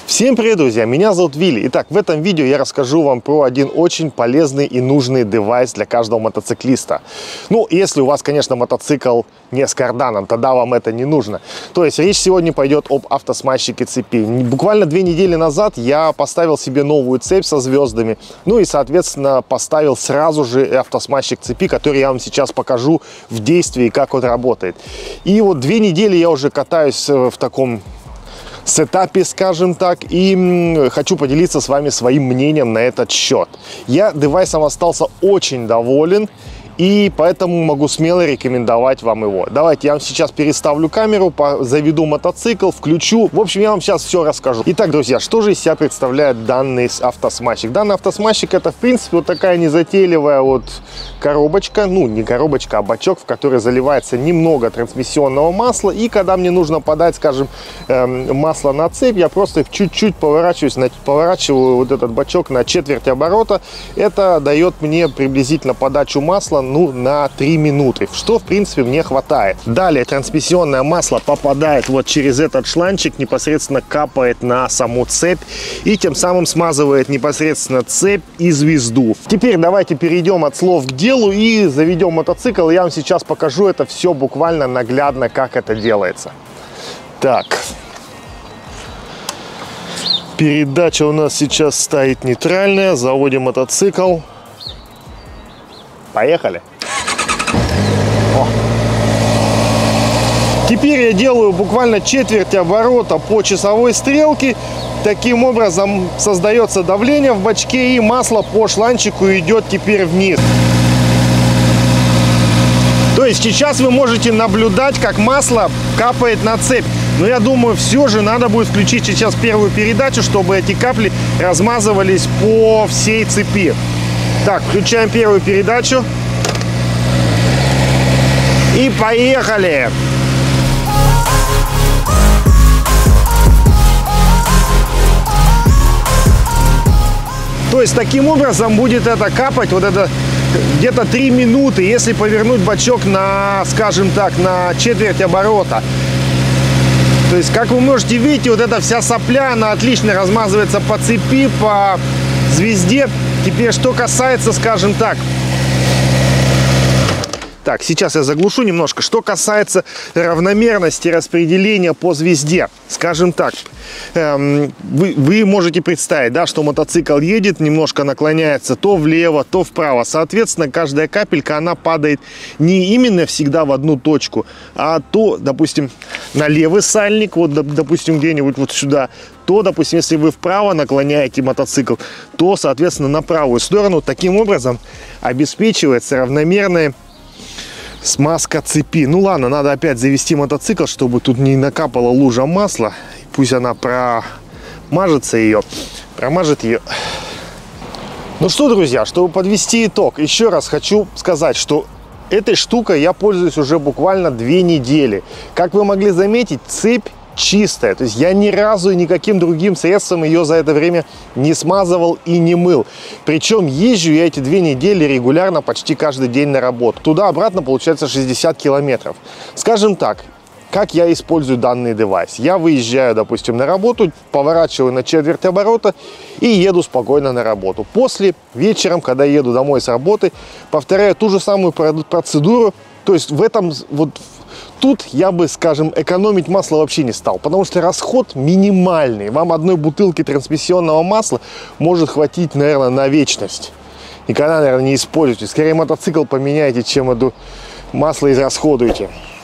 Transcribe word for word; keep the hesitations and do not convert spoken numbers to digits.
Всем привет, друзья! Меня зовут Вилли. Итак, в этом видео я расскажу вам про один очень полезный и нужный девайс для каждого мотоциклиста. Ну, если у вас, конечно, мотоцикл не с карданом, тогда вам это не нужно. То есть речь сегодня пойдет об автосмазчике цепи. Буквально две недели назад я поставил себе новую цепь со звездами. Ну и, соответственно, поставил сразу же автосмазчик цепи, который я вам сейчас покажу в действии, как он работает. И вот две недели я уже катаюсь в таком сетапе, скажем так, и хочу поделиться с вами своим мнением на этот счет. Я девайсом остался очень доволен, и поэтому могу смело рекомендовать вам его. Давайте я вам сейчас переставлю камеру, заведу мотоцикл, включу. В общем, я вам сейчас все расскажу. Итак, друзья, что же из себя представляет данный автосмазчик? Данный автосмазчик — это, в принципе, вот такая незатейливая вот коробочка, ну, не коробочка, а бачок, в который заливается немного трансмиссионного масла. И когда мне нужно подать, скажем, эм, масло на цепь, я просто чуть-чуть поворачиваюсь, на, поворачиваю вот этот бачок на четверть оборота. Это дает мне приблизительно подачу масла, ну, на три минуты, что, в принципе, мне хватает. Далее трансмиссионное масло попадает вот через этот шланчик, непосредственно капает на саму цепь и тем самым смазывает непосредственно цепь и звезду. Теперь давайте перейдем от слов к делу и заведем мотоцикл. Я вам сейчас покажу это все буквально наглядно, как это делается. Так. Передача у нас сейчас стоит нейтральная. Заводим мотоцикл. Поехали. О. Теперь я делаю буквально четверть оборота по часовой стрелке. Таким образом создается давление в бачке, и масло по шланчику идет теперь вниз. То есть сейчас вы можете наблюдать, как масло капает на цепь. Но я думаю, все же надо будет включить сейчас первую передачу, чтобы эти капли размазывались по всей цепи. Так, включаем первую передачу. И поехали! То есть таким образом будет это капать, вот это где-то три минуты, если повернуть бачок на, скажем так, на четверть оборота. То есть, как вы можете видеть, вот эта вся сопля, она отлично размазывается по цепи, по звезде. Теперь, что касается, скажем так, так, сейчас я заглушу немножко. Что касается равномерности распределения по звезде, скажем так, эм, вы, вы можете представить, да, что мотоцикл едет, немножко наклоняется то влево, то вправо. Соответственно, каждая капелька, она падает не именно всегда в одну точку, а то, допустим, на левый сальник, вот, допустим, где-нибудь вот сюда, то, допустим, если вы вправо наклоняете мотоцикл, то, соответственно, на правую сторону. Таким образом обеспечивается равномерная смазка цепи. Ну ладно, надо опять завести мотоцикл, чтобы тут не накапала лужа масла. Пусть она промажется ее, промажет ее. Ну что, друзья, чтобы подвести итог, еще раз хочу сказать, что этой штукой я пользуюсь уже буквально две недели. Как вы могли заметить, цепь чистая. То есть я ни разу и никаким другим средством ее за это время не смазывал и не мыл. Причем езжу я эти две недели регулярно почти каждый день на работу. Туда-обратно получается шестьдесят километров. Скажем так, как я использую данный девайс. Я выезжаю, допустим, на работу, поворачиваю на четверть оборота и еду спокойно на работу. После, вечером, когда еду домой с работы, повторяю ту же самую процедуру. То есть в этом вот тут я бы, скажем, экономить масло вообще не стал, потому что расход минимальный. Вам одной бутылки трансмиссионного масла может хватить, наверное, на вечность. Никогда, наверное, не используйте. Скорее мотоцикл поменяйте, чем это масло израсходуете.